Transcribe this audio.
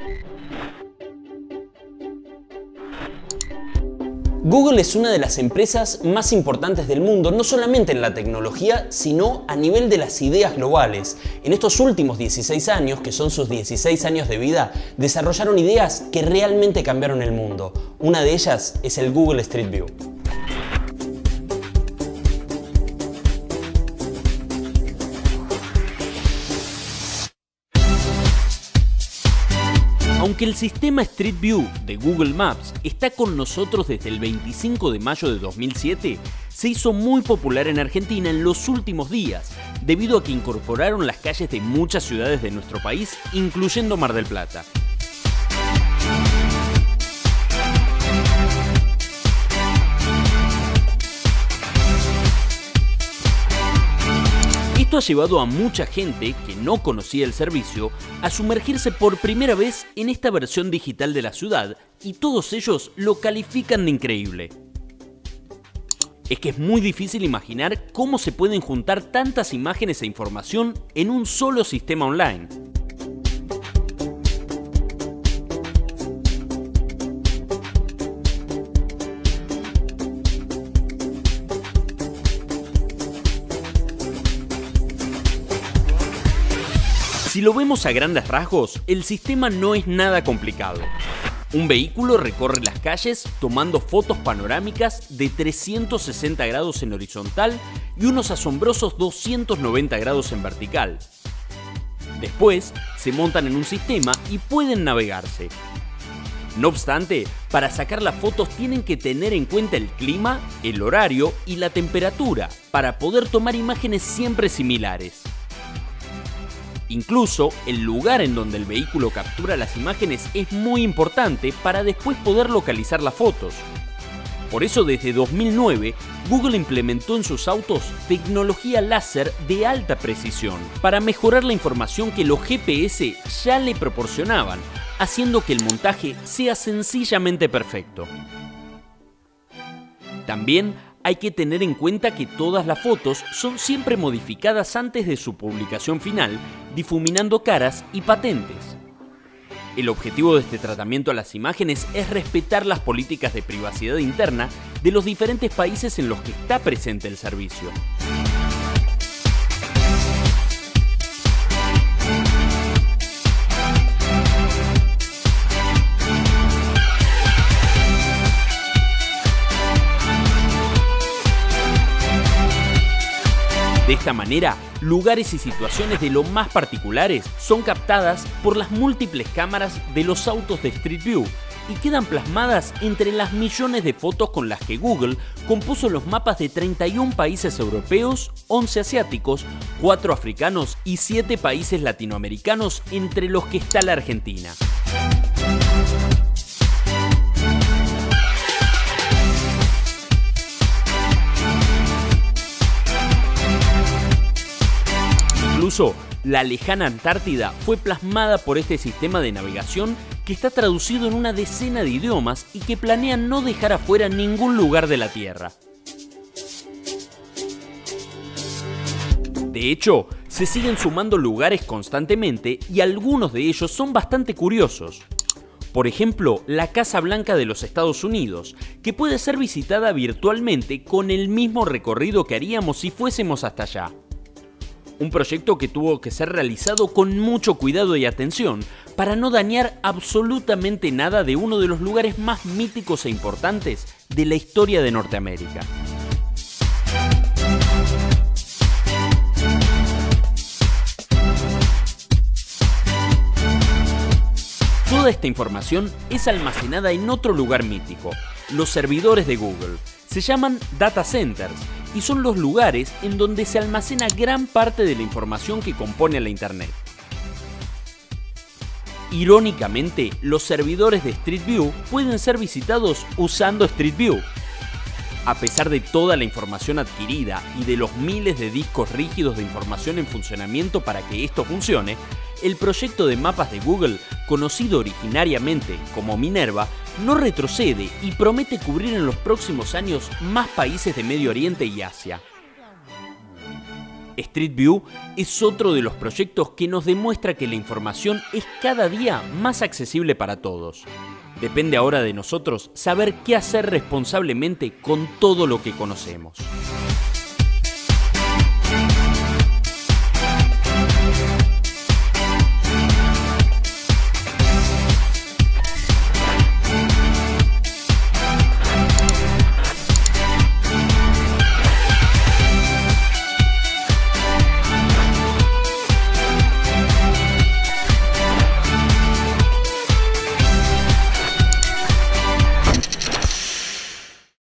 Google es una de las empresas más importantes del mundo, no solamente en la tecnología, sino a nivel de las ideas globales. En estos últimos 16 años, que son sus 16 años de vida, desarrollaron ideas que realmente cambiaron el mundo. Una de ellas es el Google Street View. Aunque el sistema Street View de Google Maps está con nosotros desde el 25 de mayo de 2007, se hizo muy popular en Argentina en los últimos días, debido a que incorporaron las calles de muchas ciudades de nuestro país, incluyendo Mar del Plata. Esto ha llevado a mucha gente que no conocía el servicio a sumergirse por primera vez en esta versión digital de la ciudad, y todos ellos lo califican de increíble. Es que es muy difícil imaginar cómo se pueden juntar tantas imágenes e información en un solo sistema online. Si lo vemos a grandes rasgos, el sistema no es nada complicado. Un vehículo recorre las calles tomando fotos panorámicas de 360 grados en horizontal y unos asombrosos 290 grados en vertical. Después, se montan en un sistema y pueden navegarse. No obstante, para sacar las fotos tienen que tener en cuenta el clima, el horario y la temperatura para poder tomar imágenes siempre similares. Incluso, el lugar en donde el vehículo captura las imágenes es muy importante para después poder localizar las fotos. Por eso, desde 2009, Google implementó en sus autos tecnología láser de alta precisión para mejorar la información que los GPS ya le proporcionaban, haciendo que el montaje sea sencillamente perfecto. También hay que tener en cuenta que todas las fotos son siempre modificadas antes de su publicación final, difuminando caras y patentes. El objetivo de este tratamiento a las imágenes es respetar las políticas de privacidad interna de los diferentes países en los que está presente el servicio. De esta manera, lugares y situaciones de lo más particulares son captadas por las múltiples cámaras de los autos de Street View y quedan plasmadas entre las millones de fotos con las que Google compuso los mapas de 31 países europeos, 11 asiáticos, 4 africanos y 7 países latinoamericanos, entre los que está la Argentina. Incluso, la lejana Antártida fue plasmada por este sistema de navegación que está traducido en una decena de idiomas y que planea no dejar afuera ningún lugar de la Tierra. De hecho, se siguen sumando lugares constantemente y algunos de ellos son bastante curiosos. Por ejemplo, la Casa Blanca de los Estados Unidos, que puede ser visitada virtualmente con el mismo recorrido que haríamos si fuésemos hasta allá. Un proyecto que tuvo que ser realizado con mucho cuidado y atención para no dañar absolutamente nada de uno de los lugares más míticos e importantes de la historia de Norteamérica. Toda esta información es almacenada en otro lugar mítico, los servidores de Google. Se llaman data centers y son los lugares en donde se almacena gran parte de la información que compone la Internet. Irónicamente, los servidores de Street View pueden ser visitados usando Street View. A pesar de toda la información adquirida y de los miles de discos rígidos de información en funcionamiento para que esto funcione, el proyecto de mapas de Google, conocido originariamente como Minerva, no retrocede y promete cubrir en los próximos años más países de Medio Oriente y Asia. Street View es otro de los proyectos que nos demuestra que la información es cada día más accesible para todos. Depende ahora de nosotros saber qué hacer responsablemente con todo lo que conocemos.